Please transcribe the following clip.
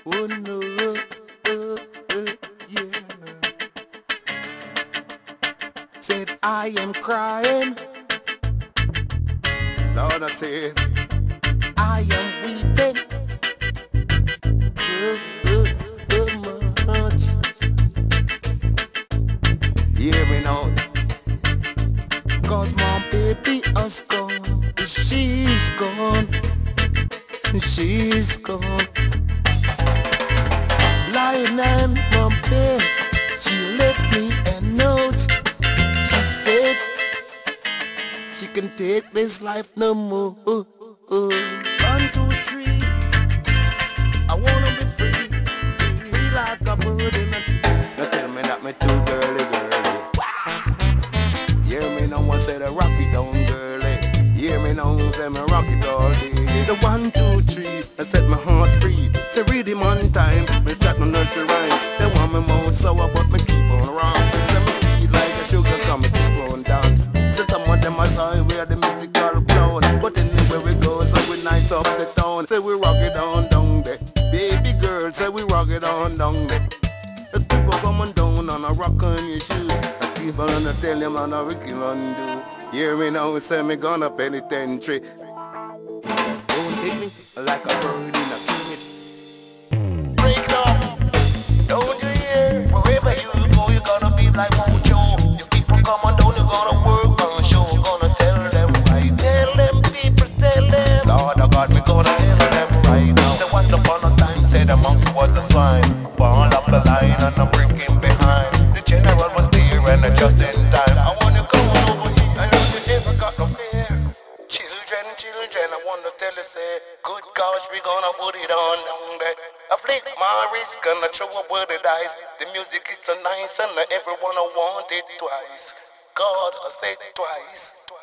Oh no, yeah. Said I am crying. Lord, I said I am weeping so much. Hear me now. Cause my baby is gone. She's gone. She's gone. Lying on my bed, she left me a note. She said she can take this life no more. 1, 2, 3. I wanna be free, free like a bird in a tree. Now tell me that me too girly. Hear me now, I say the rock it down, girlie. Hear me now, say me rock it all day. The 1, 2, 3, I set my heart free. Say rhythm on time, me chat no nursery rhyme. They want me mouth sour, but me keep on round. Say me sweet like a sugar, so me keep on dance. Say some of them are sorry where the musical clown. But anywhere we go, so we nice up the town. Say we rock it on down there. Baby girl, say we rock it on down there. The people coming down and a rock on your shoes. I keep on to tell them I'm a wicked undo. Hear me now, say me gonna penitentiary. Don't hit me like a bird in a cage. Break it up, don't you hear? Wherever you go, you gotta be like Mojo. You people coming down, you gonna work on show. Gonna tell them right. Tell them people, tell them. Lord of God, we gonna tell them right now. The once upon a time, said the monkey was a swine. Ball up the line and I'm breaking behind. The general was there and just in time. I wanna come over here, I know you never got no fear. Children, I wanna tell you, say, good gosh, we gonna put it on down there. I flick my wrist, gonna throw a word of dice. The music is so nice and everyone I want it twice. God, I said twice.